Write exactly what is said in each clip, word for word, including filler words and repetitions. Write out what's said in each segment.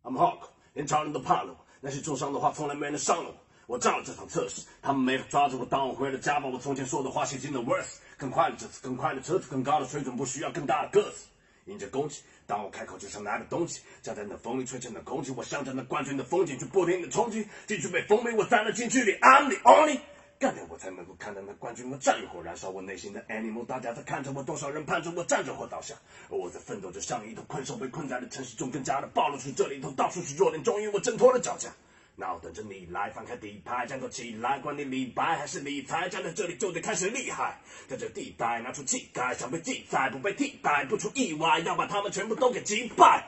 I'm Hawk， 连超人都怕了我。那些重伤的话，从来没人伤了我。我上了这场测试，他们没法抓住我。当我回了家，把我从前说的话写进了 verse。更快的这次，更快的车子，更高的水准，不需要更大的个子。迎着空气，当我开口就像拿着东西，夹在那风里吹成的空气，我向着那冠军的风景去不停的冲击，进去被封闭，我站了进去里 ，I'm the only。干掉我才能够看到那冠军的战火燃烧我内心的 animal， 大家在看着我，多少人盼着我站着或倒下，而我在奋斗着，像一头困兽被困在了城市中，更加的暴露出这里头到处是弱点，终于我挣脱了脚架。那我等着你来翻开底牌，站够起来，管你理白还是理财，站在这里就得开始厉害，在这地带拿出气概，想被记载不被替代，不出意外要把他们全部都给击败。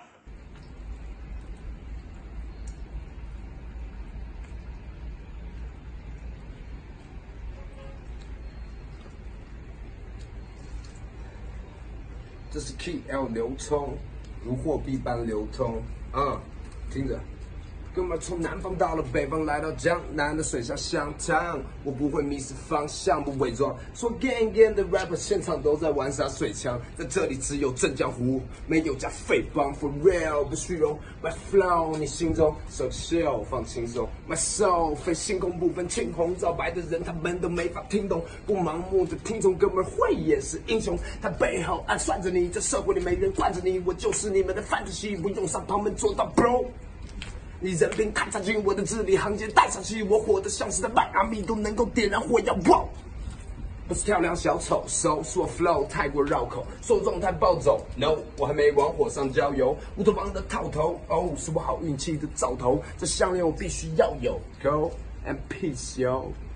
这是 K L 流通，如货币般流通。嗯，听着。哥们儿从南方到了北方，来到江南的水下香汤，我不会迷失方向，不伪装。说 gang gang 的 rapper 现场都在玩耍水枪，在这里只有真江湖，没有假匪帮 for real 不虚荣。My flow 你心中 so chill 放轻松 ，My soul 非星空不分青红皂白的人，他们都没法听懂，不盲目的听众，哥们儿会也是英雄，他背后暗算着你，这社会里没人惯着你，我就是你们的 fantasy， 不用上旁门左道 bro。你人品看上去，我的字里行间带上去，我火得像是在迈阿密都能够点燃火药。哇！不是跳梁小丑，手说 flow 太过绕口，说状态暴走。No， 我还没往火上浇油。乌托邦的套头，哦，是我好运气的兆头。这项链我必须要有。Go and peace yo。